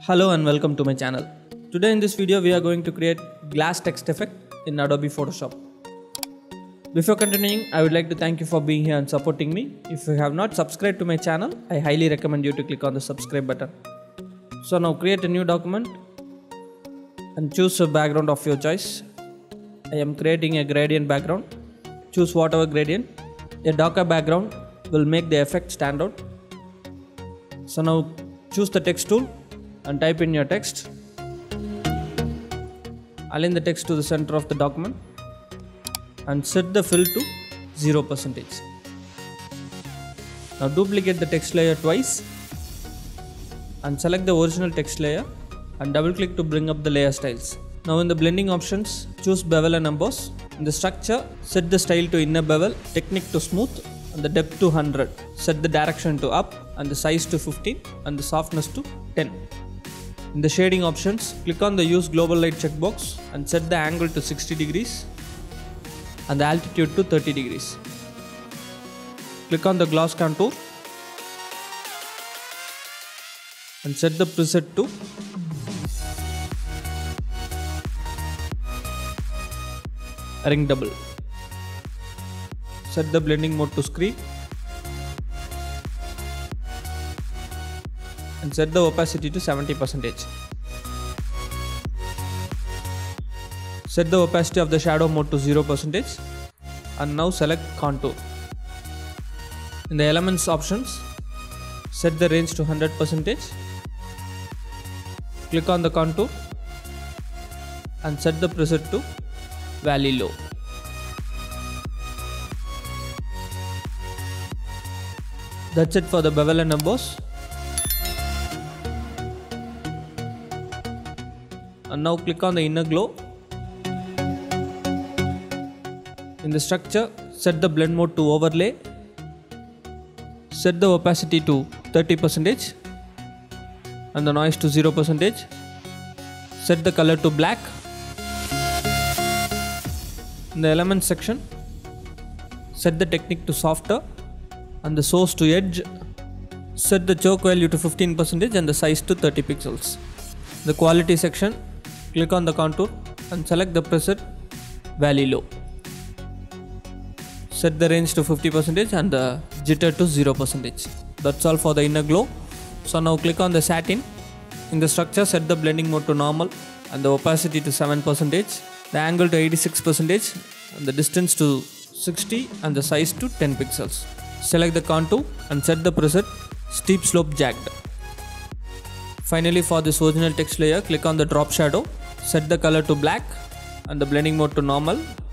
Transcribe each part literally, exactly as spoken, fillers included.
Hello and welcome to my channel. Today in this video we are going to create glass text effect in Adobe Photoshop. Before continuing, I would like to thank you for being here and supporting me. If you have not subscribed to my channel, I highly recommend you to click on the subscribe button. So now create a new document and choose a background of your choice. I am creating a gradient background. Choose whatever gradient. A darker background will make the effect stand out. So now choose the text tool and type in your text. Align the text to the center of the document and set the fill to zero percent. Now duplicate the text layer twice and select the original text layer and double click to bring up the layer styles. Now in the blending options, choose bevel and emboss. In the structure, set the style to inner bevel, technique to smooth and the depth to one hundred. Set the direction to up and the size to fifteen and the softness to ten. In the shading options, click on the use global light checkbox and set the angle to sixty degrees and the altitude to thirty degrees. Click on the gloss contour and set the preset to ring double. Set the blending mode to screen and set the opacity to seventy percent. Set the opacity of the shadow mode to zero percent and now select contour. In the elements options, set the range to one hundred percent. Click on the contour and set the preset to valley low. That's it for the bevel and emboss. And now click on the inner glow. In the structure, set the blend mode to overlay. Set the opacity to thirty percent and the noise to zero percent. Set the color to black. In the elements section, set the technique to softer and the source to edge. Set the choke value to fifteen percent and the size to thirty pixels. The quality section, click on the contour and select the preset valley low. Set the range to fifty percent and the jitter to zero percent. That's all for the inner glow. So now click on the satin. In the structure, set the blending mode to normal and the opacity to seven percent, the angle to eighty-six percent and the distance to sixty and the size to ten pixels. Select the contour and set the preset steep slope jagged. Finally, for this original text layer, click on the drop shadow. Set the color to black and the blending mode to normal.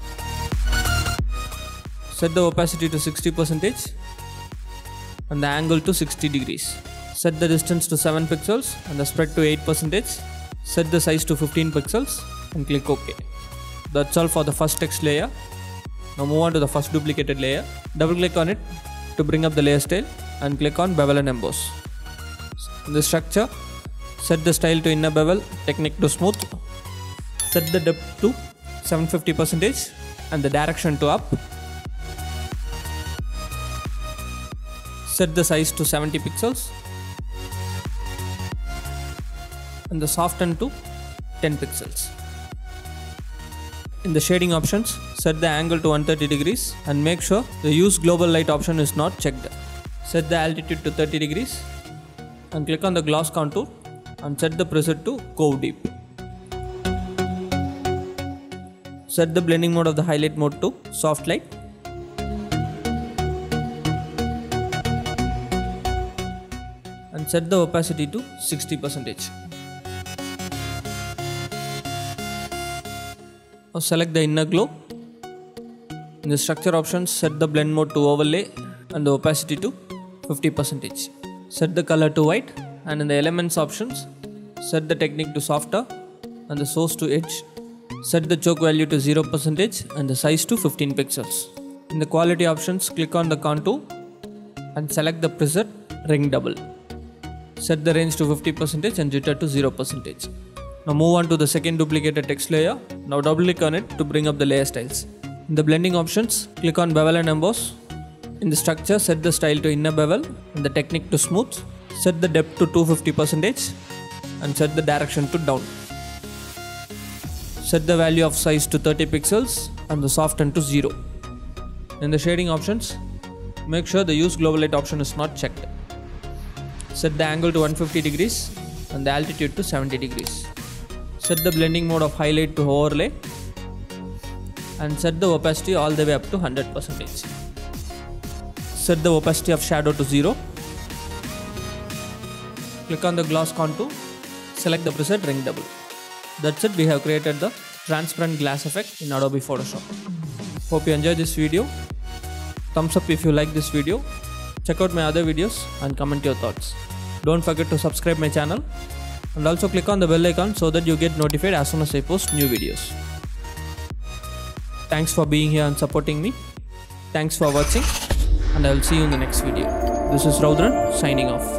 Set the opacity to sixty percent and the angle to sixty degrees. Set the distance to seven pixels and the spread to eight percent. Set the size to fifteen pixels and click OK. That's all for the first text layer. Now move on to the first duplicated layer. Double click on it to bring up the layer style and click on bevel and emboss. In the structure, set the style to inner bevel, technique to smooth. Set the depth to seven hundred fifty percent and the direction to up. Set the size to seventy pixels and the soften to ten pixels. In the shading options, set the angle to one hundred thirty degrees and make sure the use global light option is not checked. Set the altitude to thirty degrees and click on the gloss contour and set the preset to Curve Deep. Set the blending mode of the highlight mode to soft light. And set the opacity to sixty percent. Now select the inner glow. In the structure options, set the blend mode to overlay and the opacity to fifty percent. Set the color to white and in the elements options, set the technique to softer and the source to edge. Set the choke value to zero percent and the size to fifteen pixels. In the quality options, click on the contour and select the preset ring double. Set the range to fifty percent and jitter to zero percent. Now move on to the second duplicated text layer. Now double click on it to bring up the layer styles. In the blending options, click on bevel and emboss. In the structure, set the style to inner bevel and the technique to smooth. Set the depth to two hundred fifty percent and set the direction to down. Set the value of size to thirty pixels and the soften to zero. In the shading options, make sure the use global light option is not checked. Set the angle to one hundred fifty degrees and the altitude to seventy degrees. Set the blending mode of highlight to overlay and set the opacity all the way up to one hundred percent. Set the opacity of shadow to zero. Click on the gloss contour, select the preset ring double. That's it, we have created the transparent glass effect in Adobe Photoshop. Hope you enjoyed this video. Thumbs up if you like this video. Check out my other videos and comment your thoughts. Don't forget to subscribe my channel and also click on the bell icon so that you get notified as soon as I post new videos. Thanks for being here and supporting me. Thanks for watching and I will see you in the next video. This is Raudran signing off.